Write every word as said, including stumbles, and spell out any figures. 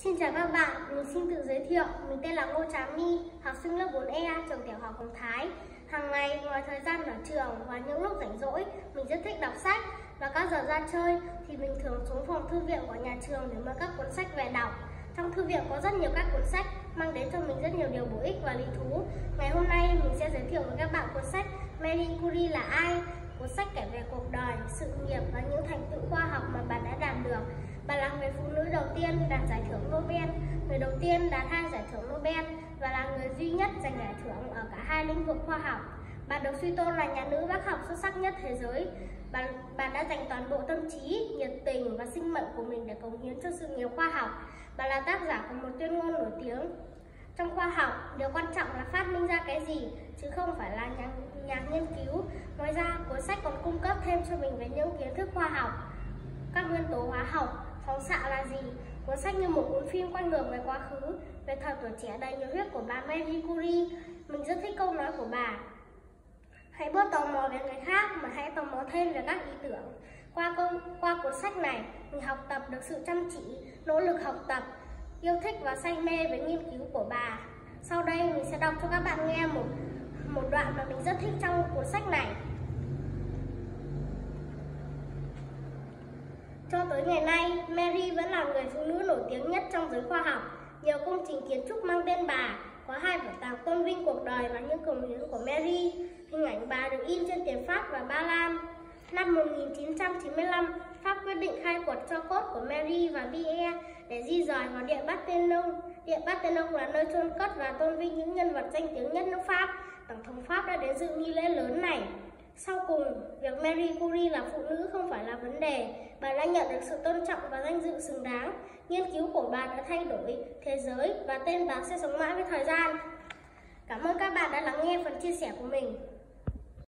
Xin chào các bạn, mình xin tự giới thiệu, mình tên là Ngô Trà My, học sinh lớp bốn E, trường tiểu học Hồng Thái. Hàng ngày, ngoài thời gian ở trường và những lúc rảnh rỗi, mình rất thích đọc sách. Và các giờ ra chơi thì mình thường xuống phòng thư viện của nhà trường để mua các cuốn sách về đọc. Trong thư viện có rất nhiều các cuốn sách mang đến cho mình rất nhiều điều bổ ích và lý thú. Ngày hôm nay mình sẽ giới thiệu với các bạn cuốn sách Marie Curie là ai? Cuốn sách kể về cuộc đời, sự nghiệp và những thành tựu khoa học mà bà đã đạt được. Bà là người phụ nữ đầu tiên đạt giải thưởng Nobel, người đầu tiên đạt hai giải thưởng Nobel và là người duy nhất giành giải thưởng ở cả hai lĩnh vực khoa học. Bà được suy tôn là nhà nữ bác học xuất sắc nhất thế giới. Bà, bà đã dành toàn bộ tâm trí, nhiệt tình và sinh mệnh của mình để cống hiến cho sự nghiệp khoa học. Bà là tác giả của một tuyên ngôn nổi tiếng. Trong khoa học, điều quan trọng là phát minh ra cái gì, chứ không phải là nhà, nhà nghiên cứu. Ngoài ra, cuốn sách còn cung cấp thêm cho mình về những kiến thức khoa học, các nguyên tố hóa học, phóng xạ là gì. Cuốn sách như một cuốn phim quay ngược về quá khứ, về thời tuổi trẻ đầy nhiệt huyết của bà Marie Curie. Mình rất thích câu nói của bà: hãy bớt tò mò về người khác mà hãy tò mò thêm về các ý tưởng. Qua câu qua cuốn sách này, mình học tập được sự chăm chỉ, nỗ lực học tập, yêu thích và say mê với nghiên cứu của bà. Sau đây mình sẽ đọc cho các bạn nghe một một đoạn mà mình rất thích trong cuốn sách này. Cho tới ngày nay, Mary vẫn là người phụ nữ nổi tiếng nhất trong giới khoa học. Nhiều công trình kiến trúc mang tên bà, có hai bảo tàng tôn vinh cuộc đời và những cống hiến của Mary. Hình ảnh bà được in trên tiền Pháp và Ba Lan. Năm một nghìn chín trăm chín mươi lăm, Pháp quyết định khai quật tro cốt của Mary và Pierre để di dời vào Điện Parthenon. Điện Parthenon là nơi chôn cất và tôn vinh những nhân vật danh tiếng nhất nước Pháp. Tổng thống Pháp đã đến dự nghi lễ lớn này. Sau cùng, việc Marie Curie là phụ nữ không phải là vấn đề. Bà đã nhận được sự tôn trọng và danh dự xứng đáng. Nghiên cứu của bà đã thay đổi thế giới và tên bà sẽ sống mãi với thời gian. Cảm ơn các bạn đã lắng nghe phần chia sẻ của mình.